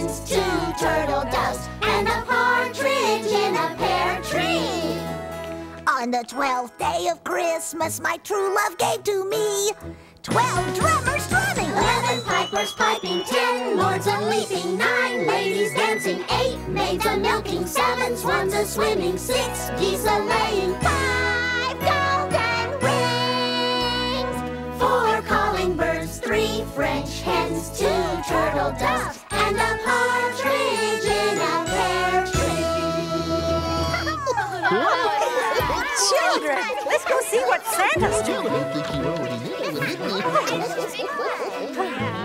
hens, 2 turtle doves, and a partridge in a pear tree. On the 12th day of Christmas, my true love gave to me 12 drummers drumming, 11 pipers piping, 10 lords a-leaping, 9 ladies dancing, 8 maids a-milking, 7 swans a-swimming, 6 geese a-laying, 5 golden rings, 4 calling birds, 3 French hens, 2 turtle doves, and a partridge in a pear tree. Children, let's go see what Santa's doing.